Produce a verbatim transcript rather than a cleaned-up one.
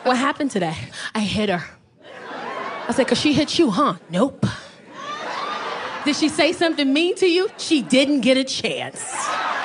What happened today? I hit her. I said, cause she hit you, huh? Nope. Did she say something mean to you? She didn't get a chance.